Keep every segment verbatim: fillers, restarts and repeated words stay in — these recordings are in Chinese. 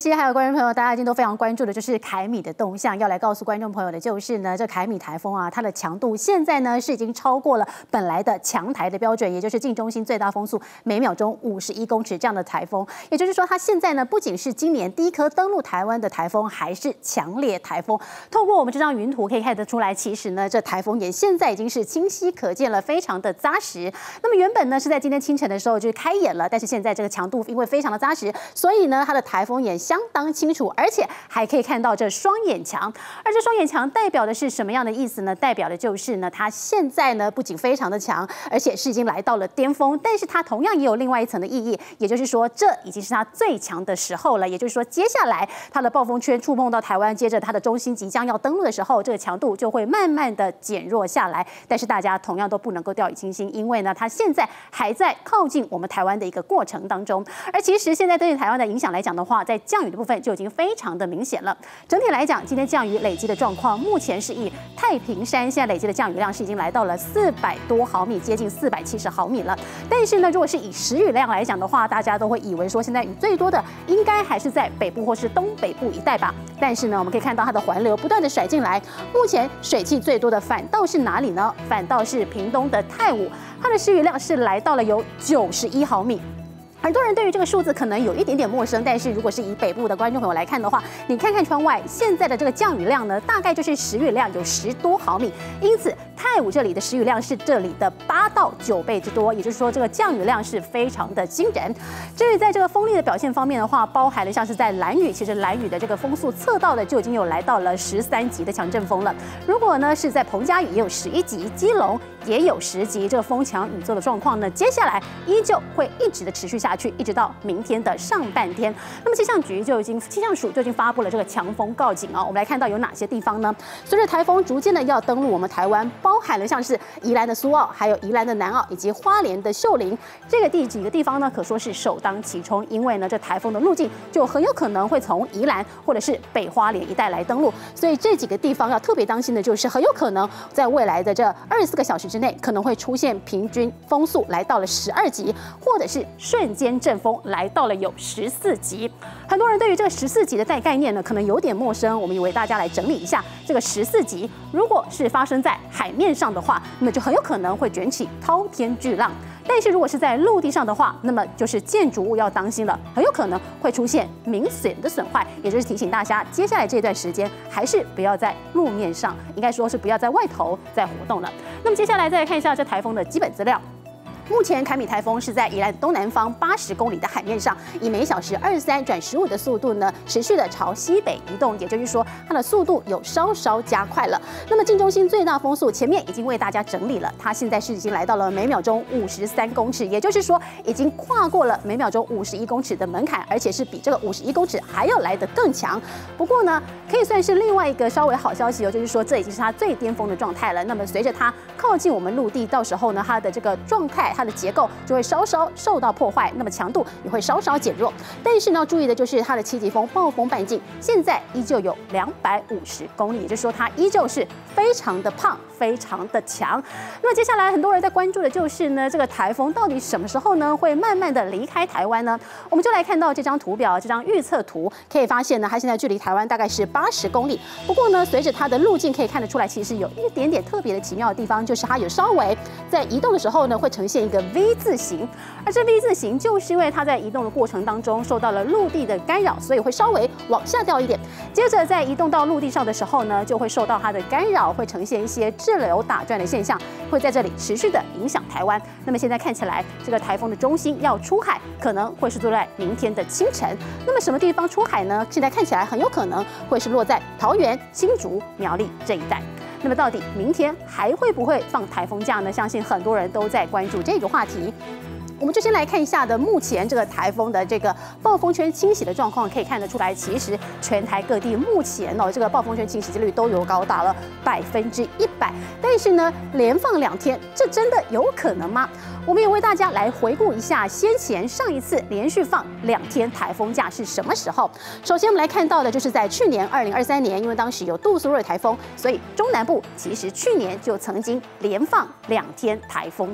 其实还有观众朋友，大家已经都非常关注的，就是凯米的动向。要来告诉观众朋友的就是呢，这凯米台风啊，它的强度现在呢是已经超过了本来的强台的标准，也就是近中心最大风速每秒钟五十一公尺这样的台风。也就是说，它现在呢不仅是今年第一颗登陆台湾的台风，还是强烈台风。透过我们这张云图可以看得出来，其实呢这台风眼现在已经是清晰可见了，非常的扎实。那么原本呢是在今天清晨的时候就是开眼了，但是现在这个强度因为非常的扎实，所以呢它的台风眼相当清楚，而且还可以看到这双眼墙。而这双眼墙代表的是什么样的意思呢？代表的就是呢，它现在呢不仅非常的强，而且是已经来到了巅峰。但是它同样也有另外一层的意义，也就是说，这已经是它最强的时候了。也就是说，接下来它的暴风圈触碰到台湾，接着它的中心即将要登陆的时候，这个强度就会慢慢的减弱下来。但是大家同样都不能够掉以轻心，因为呢，它现在还在靠近我们台湾的一个过程当中。而其实现在对于台湾的影响来讲的话，在降雨的部分就已经非常的明显了。整体来讲，今天降雨累积的状况，目前是以太平山现在累积的降雨量是已经来到了四百多毫米，接近四百七十毫米了。但是呢，如果是以时雨量来讲的话，大家都会以为说现在雨最多的应该还是在北部或是东北部一带吧。但是呢，我们可以看到它的环流不断的甩进来，目前水汽最多的反倒是哪里呢？反倒是屏东的太武，它的时雨量是来到了有九十一毫米。很多人对于这个数字可能有一点点陌生，但是如果是以北部的观众朋友来看的话，你看看窗外现在的这个降雨量呢，大概就是时雨量有十多毫米，因此太武这里的时雨量是这里的八到九倍之多，也就是说这个降雨量是非常的惊人。至于在这个风力的表现方面的话，包含了像是在兰屿，其实兰屿的这个风速测到的就已经有来到了十三级的强阵风了。如果呢是在彭佳屿也有十一级，基隆也有十级，这个风强雨骤的状况呢，接下来依旧会一直的持续下去，一直到明天的上半天。那么气象局就已经气象署就已经发布了这个强风告警啊。我们来看到有哪些地方呢？随着台风逐渐的要登陆我们台湾，包含了像是宜兰的苏澳，还有宜兰的南澳，以及花莲的秀林，这个第几个地方呢，可说是首当其冲，因为呢这台风的路径就很有可能会从宜兰或者是北花莲一带来登陆，所以这几个地方要特别当心的就是很有可能在未来的这二十四个小时之内，可能会出现平均风速来到了十二级，或者是瞬间阵风来到了有十四级。很多人对于这个十四级的概概念呢，可能有点陌生。我们也为大家来整理一下，这个十四级如果是发生在海面上的话，那么就很有可能会卷起滔天巨浪。但是如果是在陆地上的话，那么就是建筑物要当心了，很有可能会出现明显的损坏。也就是提醒大家，接下来这段时间还是不要在路面上，应该说是不要在外头再活动了。那么接下来再来看一下这台风的基本资料。目前凯米台风是在宜兰东南方八十公里的海面上，以每小时二十三转十五的速度呢，持续的朝西北移动，也就是说它的速度有稍稍加快了。那么近中心最大风速前面已经为大家整理了，它现在是已经来到了每秒钟五十三公尺，也就是说已经跨过了每秒钟五十一公尺的门槛，而且是比这个五十一公尺还要来得更强。不过呢，可以算是另外一个稍微好消息哦，就是说这已经是它最巅峰的状态了。那么随着它靠近我们陆地，到时候呢，它的这个状态。它的结构就会稍稍受到破坏，那么强度也会稍稍减弱。但是呢，注意的就是它的七级风暴风半径现在依旧有两百五十公里，也就是说它依旧是非常的胖，非常的强。那么接下来很多人在关注的就是呢，这个台风到底什么时候呢会慢慢的离开台湾呢？我们就来看到这张图表，这张预测图可以发现呢，它现在距离台湾大概是八十公里。不过呢，随着它的路径可以看得出来，其实有一点点特别的奇妙的地方，就是它有稍微在移动的时候呢，会呈现一个 V 字形，而这 V 字形就是因为它在移动的过程当中受到了陆地的干扰，所以会稍微往下掉一点。接着在移动到陆地上的时候呢，就会受到它的干扰，会呈现一些滞留打转的现象，会在这里持续的影响台湾。那么现在看起来，这个台风的中心要出海，可能会是落在明天的清晨。那么什么地方出海呢？现在看起来很有可能会是落在桃园、新竹、苗栗这一带。那么到底明天还会不会放台风假呢？相信很多人都在关注这个话题。我们就先来看一下的目前这个台风的这个暴风圈侵袭的状况，可以看得出来，其实全台各地目前哦这个暴风圈侵袭几率都有高达了百分之一百。但是呢，连放两天，这真的有可能吗？我们也为大家来回顾一下先前上一次连续放两天台风假是什么时候。首先我们来看到的就是在去年二零二三年，因为当时有杜苏芮台风，所以中南部其实去年就曾经连放两天台风假。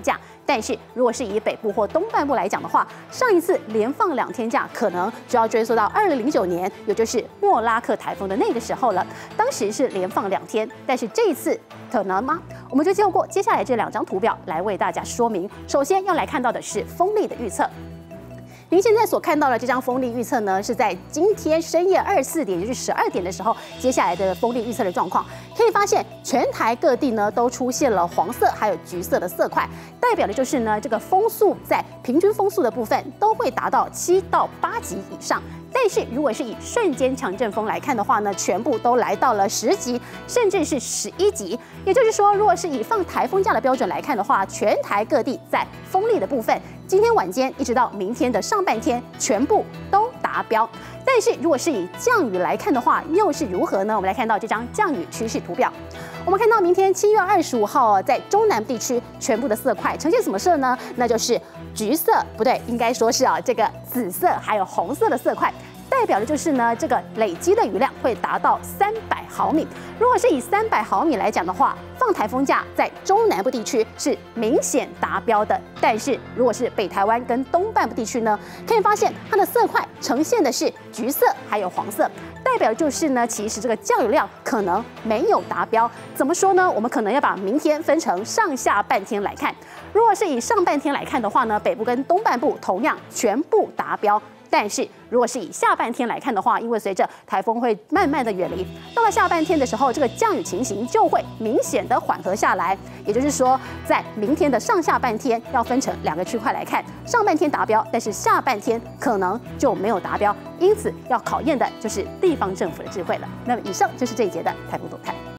但是如果是以北部或东半部来讲的话，上一次连放两天假，可能就要追溯到二零零九年，也就是莫拉克台风的那个时候了。当时是连放两天，但是这一次可能吗？我们就透过接下来这两张图表来为大家说明。首先要来看到的是风力的预测。您现在所看到的这张风力预测呢，是在今天深夜二十四点，也就是十二点的时候，接下来的风力预测的状况，可以发现全台各地呢都出现了黄色还有橘色的色块，代表的就是呢这个风速在平均风速的部分都会达到七到八级以上。但是如果是以瞬间强阵风来看的话呢，全部都来到了十级，甚至是十一级。也就是说，如果是以放台风假的标准来看的话，全台各地在风力的部分，今天晚间一直到明天的上半天，全部都达标。但是如果是以降雨来看的话，又是如何呢？我们来看到这张降雨趋势图表。我们看到明天七月二十五号，在中南部地区全部的色块呈现什么色呢？那就是橘色，不对，应该说是啊这个紫色还有红色的色块。代表的就是呢，这个累积的雨量会达到三百毫米。如果是以三百毫米来讲的话，放台风假在中南部地区是明显达标的。但是如果是北台湾跟东半部地区呢，可以发现它的色块呈现的是橘色还有黄色，代表就是呢，其实这个降雨量可能没有达标。怎么说呢？我们可能要把明天分成上下半天来看。如果是以上半天来看的话呢，北部跟东半部同样全部达标。但是如果是以下半天来看的话，因为随着台风会慢慢的远离，到了下半天的时候，这个降雨情形就会明显的缓和下来。也就是说，在明天的上下半天要分成两个区块来看，上半天达标，但是下半天可能就没有达标。因此要考验的就是地方政府的智慧了。那么以上就是这一节的台风动态。